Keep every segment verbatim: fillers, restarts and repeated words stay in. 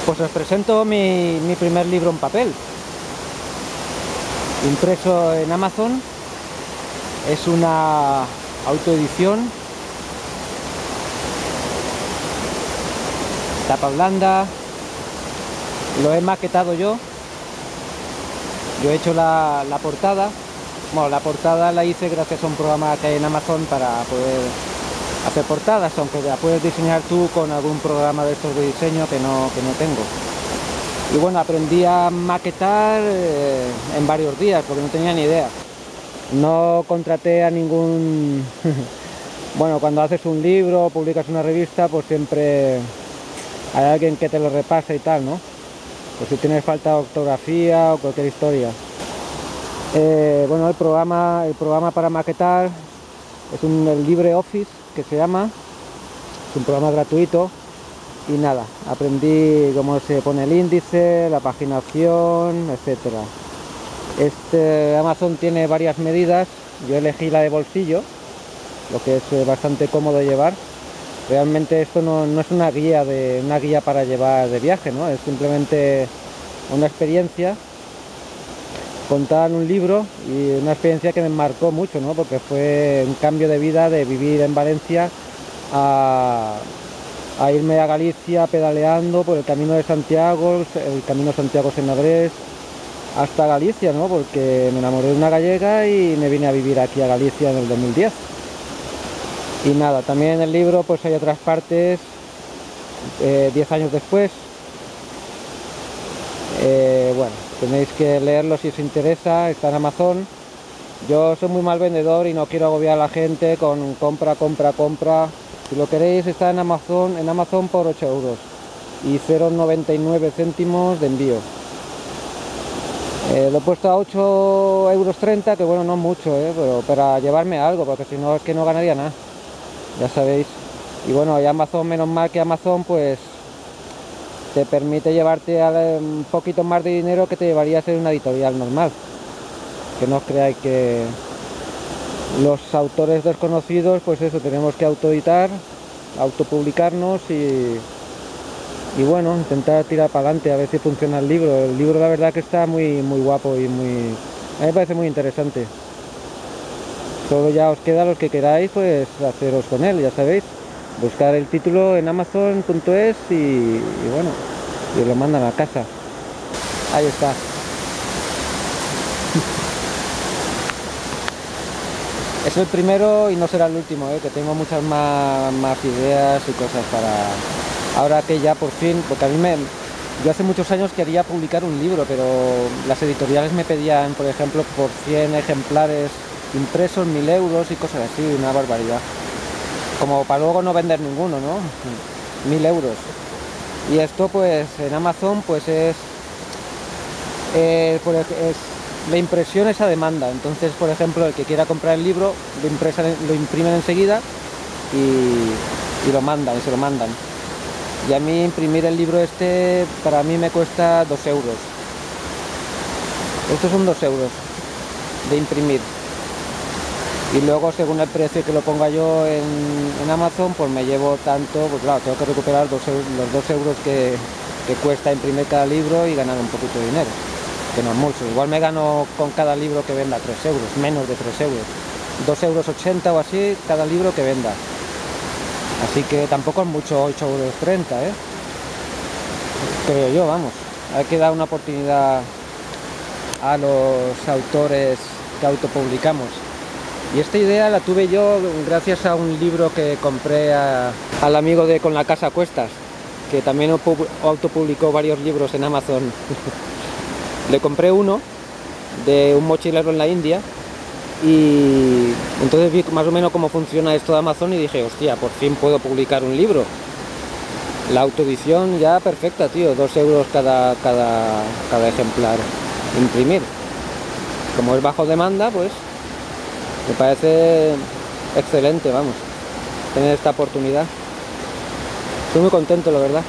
Pues os presento mi, mi primer libro en papel, impreso en Amazon. Es una autoedición, tapa blanda, lo he maquetado yo. Yo he hecho la, la portada. Bueno, la portada la hice gracias a un programa que hay en Amazon para poder hacer portadas, aunque la puedes diseñar tú con algún programa de estos de diseño que no, que no tengo. Y bueno, aprendí a maquetar eh, en varios días porque no tenía ni idea. No contraté a ningún... Bueno, cuando haces un libro, publicas una revista, pues siempre hay alguien que te lo repasa y tal, ¿no? Pues si tienes falta de ortografía o cualquier historia. Eh, bueno, el programa, el programa para maquetar es un el LibreOffice, que se llama. Es un programa gratuito. Y nada, aprendí cómo se pone el índice, la paginación, etcétera. Este Amazon tiene varias medidas. Yo elegí la de bolsillo, lo que es bastante cómodo llevar. Realmente esto no, no es una guía de una guía para llevar de viaje, ¿no? Es simplemente una experiencia contada en un libro, y una experiencia que me marcó mucho, ¿no? Porque fue un cambio de vida, de vivir en Valencia a, a irme a Galicia pedaleando por el Camino de Santiago, el Camino Santiago-Senabrés, hasta Galicia, ¿no? Porque me enamoré de una gallega y me vine a vivir aquí a Galicia en el dos mil diez. Y nada, también en el libro pues hay otras partes, eh, diez años después. Eh, bueno, tenéis que leerlo si os interesa, está en Amazon. Yo soy muy mal vendedor y no quiero agobiar a la gente con compra, compra, compra. Si lo queréis, está en Amazon, en Amazon por ocho euros y cero coma noventa y nueve céntimos de envío. Eh, lo he puesto a ocho euros treinta, que bueno, no mucho, eh, pero para llevarme algo, porque si no es que no ganaría nada, ya sabéis. Y bueno, y Amazon, menos mal que Amazon pues te permite llevarte un poquito más de dinero que te llevarías en una editorial normal. Que no os creáis que los autores desconocidos, pues eso, tenemos que autoeditar, autopublicarnos y, y bueno, intentar tirar para adelante a ver si funciona el libro. El libro la verdad que está muy, muy guapo y muy... a mí me parece muy interesante. Solo ya os queda, los que queráis, pues haceros con él, ya sabéis. Buscar el título en amazon punto es y, y bueno, y os lo mandan a casa. Ahí está. Es el primero y no será el último, ¿eh? Que tengo muchas más, más ideas y cosas para... Ahora que ya por fin, porque a mí me... Yo hace muchos años quería publicar un libro, pero las editoriales me pedían, por ejemplo, por cien ejemplares impresos, mil euros y cosas así, una barbaridad. Como para luego no vender ninguno, ¿no? Mil euros. Y esto pues en Amazon pues es, eh, es la impresión es a demanda. Entonces, por ejemplo, el que quiera comprar el libro lo, impresan, lo imprimen enseguida y, y lo mandan, y se lo mandan. Y a mí imprimir el libro este para mí me cuesta dos euros. Estos son dos euros de imprimir. Y luego, según el precio que lo ponga yo en, en Amazon, pues me llevo tanto, pues claro, tengo que recuperar dos, los dos euros que, que cuesta imprimir cada libro y ganar un poquito de dinero, que no es mucho. Igual me gano con cada libro que venda tres euros, menos de tres euros, dos euros ochenta o así cada libro que venda. Así que tampoco es mucho, ocho euros treinta, ¿eh? Creo yo, vamos. Hay que dar una oportunidad a los autores que autopublicamos. Y esta idea la tuve yo gracias a un libro que compré a, al amigo de Con la Casa a Cuestas, que también autopublicó varios libros en Amazon. Le compré uno de un mochilero en la India y entonces vi más o menos cómo funciona esto de Amazon y dije, hostia, por fin puedo publicar un libro. La autoedición ya perfecta, tío, dos euros cada, cada, cada ejemplar imprimir. Como es bajo demanda, pues me parece excelente, vamos, tener esta oportunidad. Estoy muy contento, la verdad.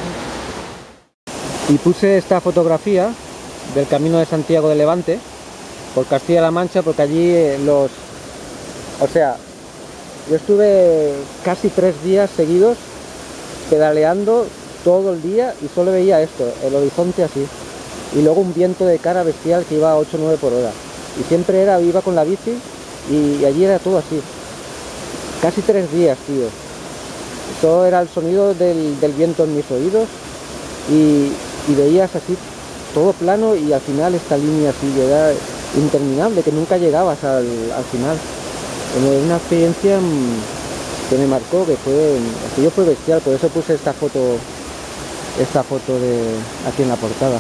Y puse esta fotografía del Camino de Santiago de Levante por Castilla-La Mancha, porque allí los... O sea, yo estuve casi tres días seguidos pedaleando todo el día y solo veía esto, el horizonte así. Y luego un viento de cara bestial que iba a ocho o nueve por hora. Y siempre era, iba con la bici y, y allí era todo así. Casi tres días, tío. Todo era el sonido del, del viento en mis oídos y, y veías así todo plano y al final esta línea así era interminable, que nunca llegabas al, al final. Como una experiencia que me marcó, que fue, aquello fue bestial, por eso puse esta foto, esta foto de aquí en la portada.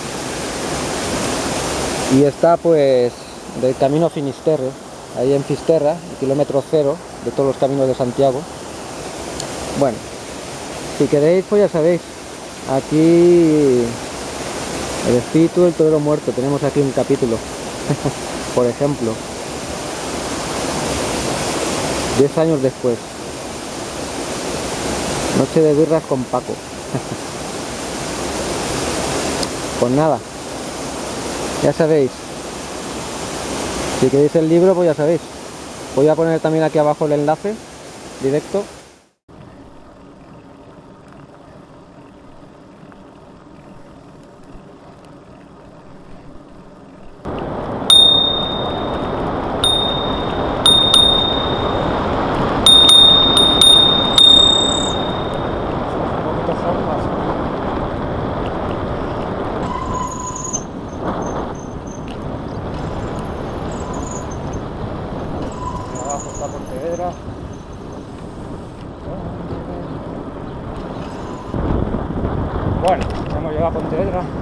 Y está pues del camino Finisterre, ahí en Fisterra, el kilómetro cero de todos los caminos de Santiago. Bueno, si queréis pues ya sabéis, aquí el espíritu del torero muerto, tenemos aquí un capítulo, por ejemplo, diez años después, noche de birras con Paco. Pues nada, ya sabéis, si queréis el libro pues ya sabéis, voy a poner también aquí abajo el enlace directo. Abajo está Pontevedra. Bueno, hemos llegado a Pontevedra.